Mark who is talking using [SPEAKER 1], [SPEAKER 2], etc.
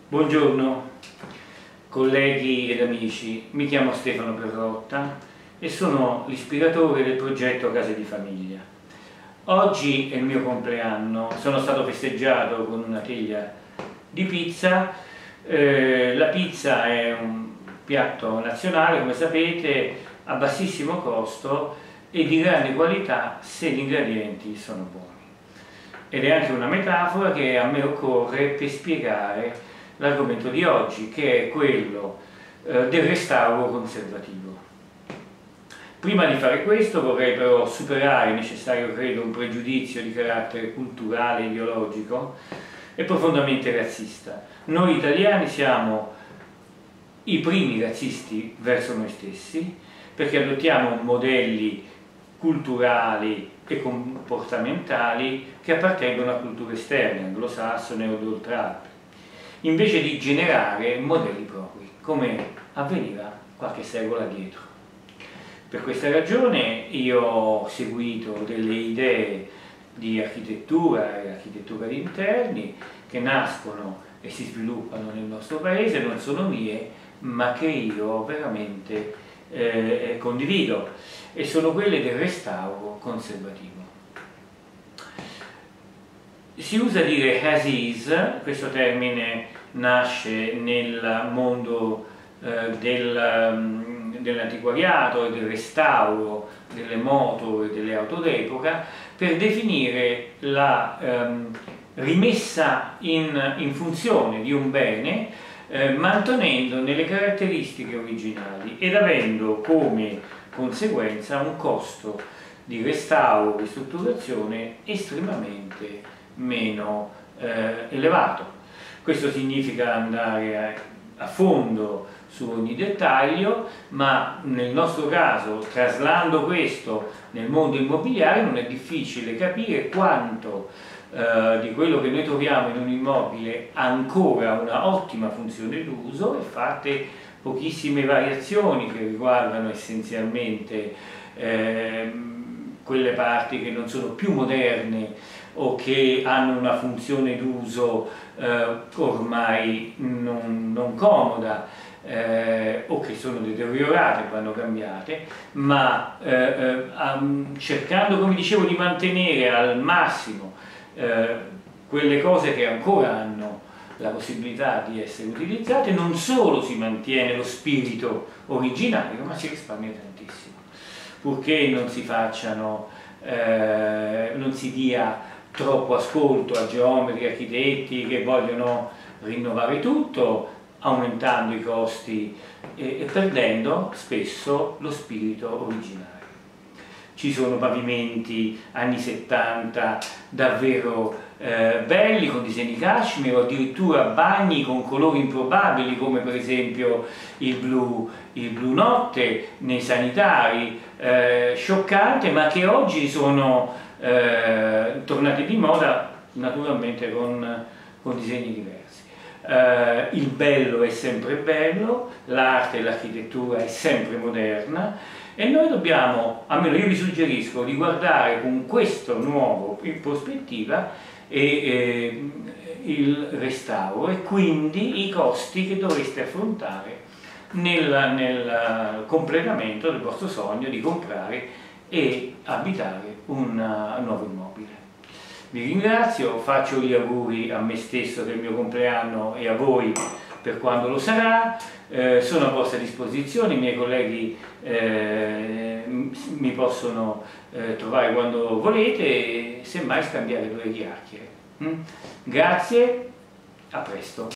[SPEAKER 1] Buongiorno colleghi ed amici, mi chiamo Stefano Perrotta e sono l'ispiratore del progetto Case di Famiglia. Oggi è il mio compleanno, sono stato festeggiato con una teglia di pizza. La pizza è un piatto nazionale, come sapete, a bassissimo costo e di grande qualità se gli ingredienti sono buoni. Ed è anche una metafora che a me occorre per spiegare l'argomento di oggi, che è quello del restauro conservativo. Prima di fare questo vorrei però superare, è necessario credo, un pregiudizio di carattere culturale e ideologico e profondamente razzista. Noi italiani siamo i primi razzisti verso noi stessi perché adottiamo modelli culturali e comportamentali che appartengono a culture esterne, anglosassone o d'oltralpe, invece di generare modelli propri, come avveniva qualche secolo addietro. Per questa ragione io ho seguito delle idee di architettura e architettura di interni che nascono e si sviluppano nel nostro paese, non sono mie, ma che io veramente condivido, e sono quelle del restauro conservativo. Si usa dire as is, questo termine nasce nel mondo dell'antiquariato e del restauro delle moto e delle auto d'epoca per definire la rimessa in funzione di un bene mantenendone le caratteristiche originali ed avendo come conseguenza un costo di restauro e ristrutturazione estremamente meno elevato. Questo significa andare a fondo su ogni dettaglio, ma nel nostro caso, traslando questo nel mondo immobiliare, non è difficile capire quanto di quello che noi troviamo in un immobile ha ancora una ottima funzione d'uso e fatte pochissime variazioni che riguardano essenzialmente quelle parti che non sono più moderne o che hanno una funzione d'uso ormai non comoda o che sono deteriorate, vanno cambiate, ma cercando, come dicevo, di mantenere al massimo quelle cose che ancora hanno la possibilità di essere utilizzate, non solo si mantiene lo spirito originario, ma si risparmia tantissimo, purché non si facciano, non si dia troppo ascolto a geometri, architetti che vogliono rinnovare tutto, aumentando i costi e perdendo spesso lo spirito originario. Ci sono pavimenti anni 70 davvero belli, con disegni cashmere, o addirittura bagni con colori improbabili, come per esempio il blu notte nei sanitari, scioccante, ma che oggi sono tornati di moda, naturalmente con disegni diversi. Il bello è sempre bello, l'arte e l'architettura è sempre moderna, e noi dobbiamo, almeno io vi suggerisco, di guardare con questo nuovo in prospettiva il restauro e quindi i costi che dovreste affrontare nel completamento del vostro sogno di comprare e abitare un nuovo immobile. Vi ringrazio, faccio gli auguri a me stesso del mio compleanno e a voi per quando lo sarà. Sono a vostra disposizione, i miei colleghi mi possono trovare quando volete e semmai scambiare due chiacchiere. Grazie, a presto.